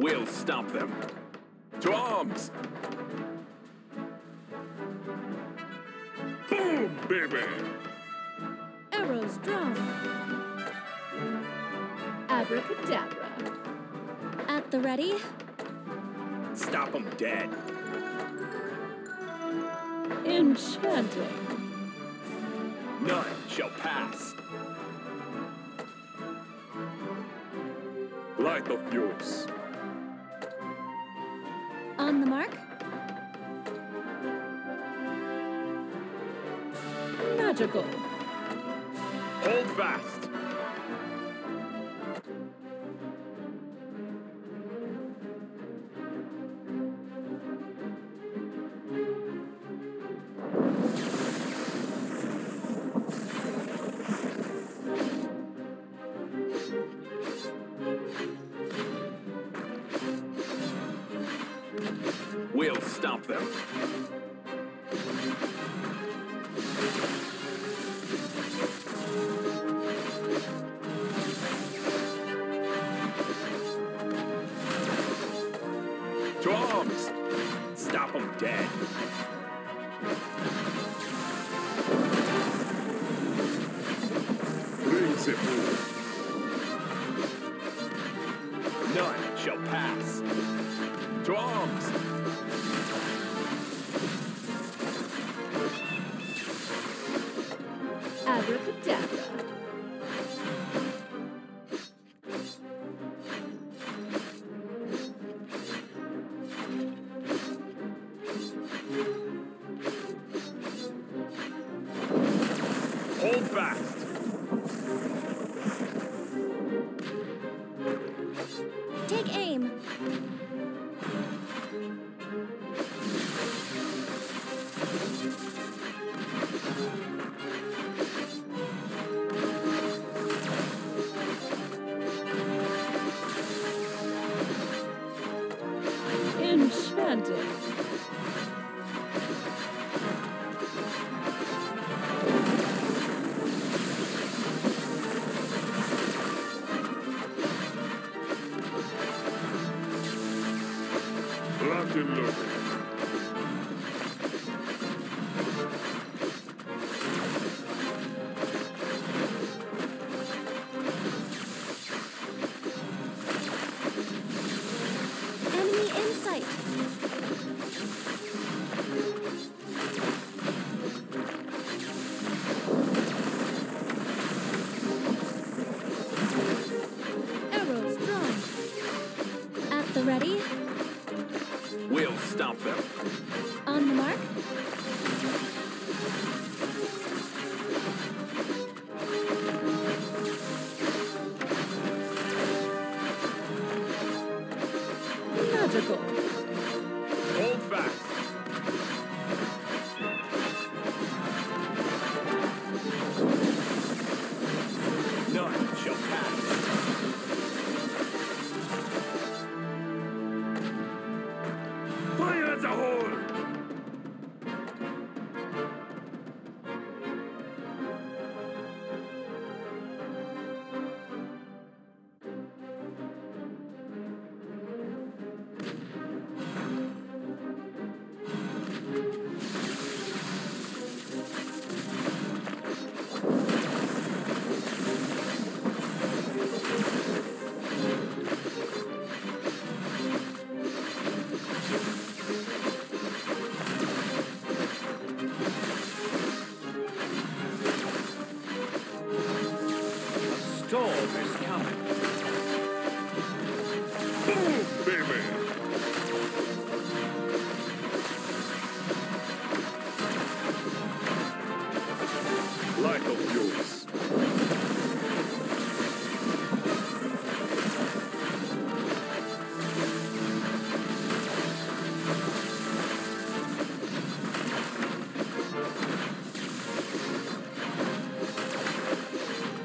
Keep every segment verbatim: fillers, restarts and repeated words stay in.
We'll stop them. To arms! Boom, baby! Arrows drawn. Abracadabra. At the ready. Stop them dead. Enchanting. None shall pass. Light the fuse. On the mark. Magical. Hold fast. We'll stop them. To arms! Stop them dead. Raise it. None shall pass. To arms! Abracadabra. Hold fast. Take aim. Enchanting. Locked and loaded. Enemy in sight. Arrows drawn. At the ready. We'll stop them. On the mark. Magical. Hold fast. None shall pass. Fire as a whole! Storm is coming. Boom, baby! Light of yours.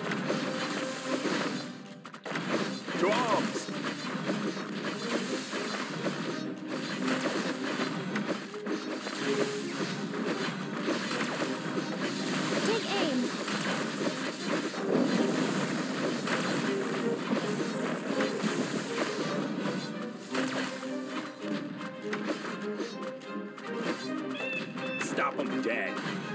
To arms! Stop them dead.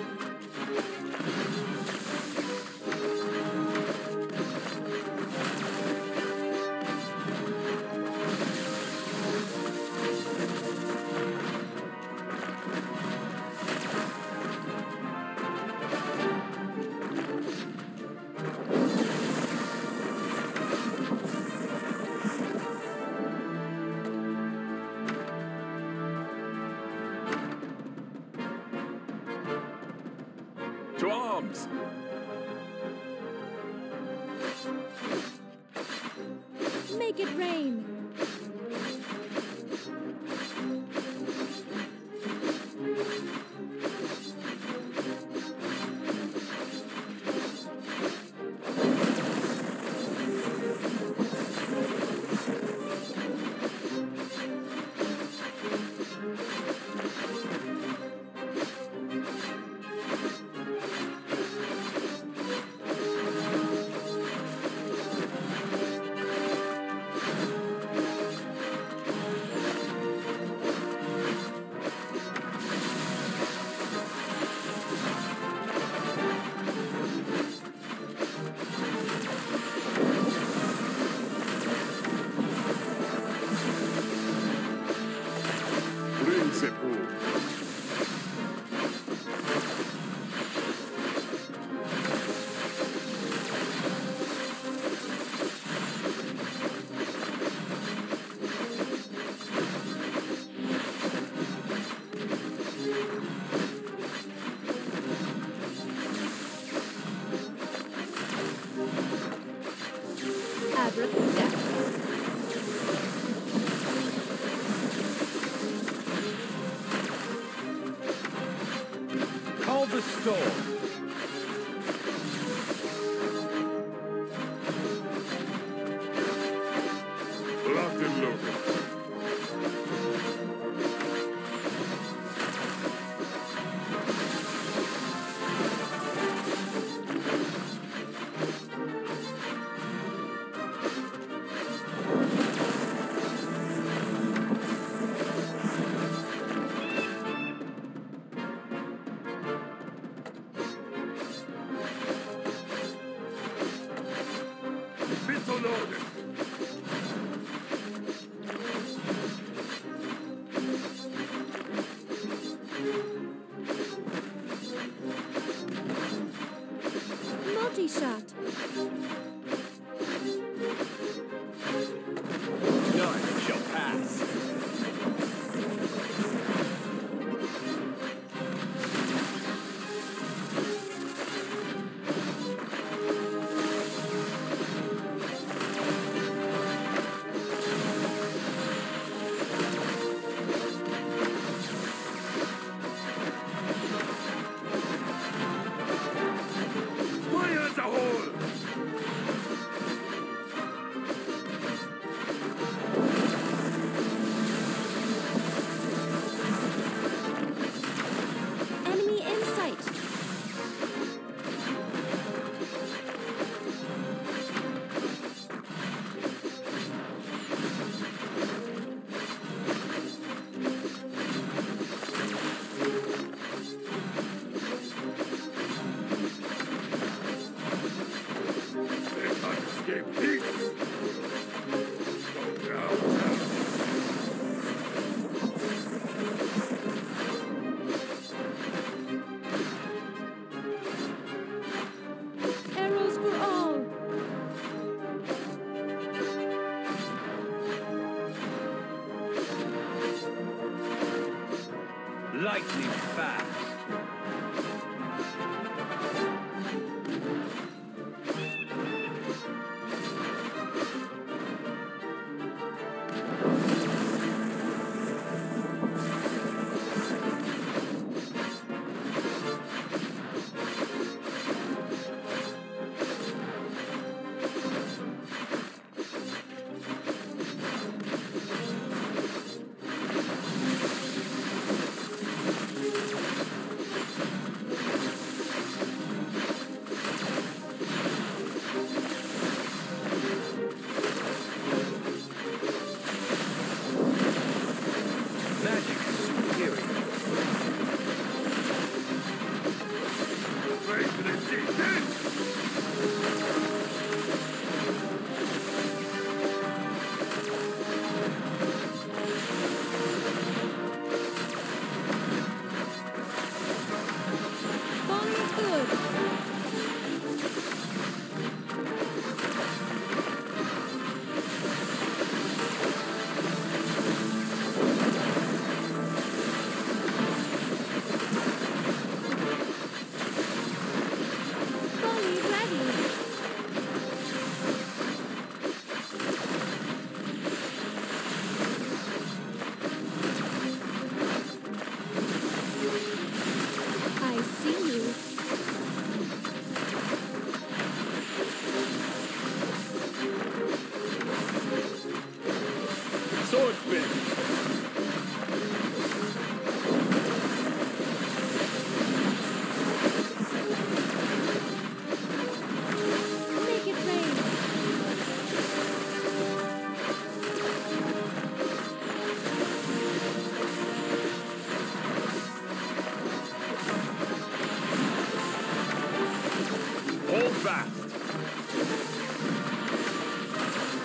To arms! Make it rain. Principle. Abracadabra. Call the storm. Locked and loaded. Missile loaded. Multi-shot. None shall pass. Fire as a whole! Enemy in sight. They can't escape peace! Go down. Arrows for all. Lightning fast.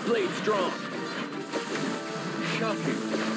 Blade strong. Shocking.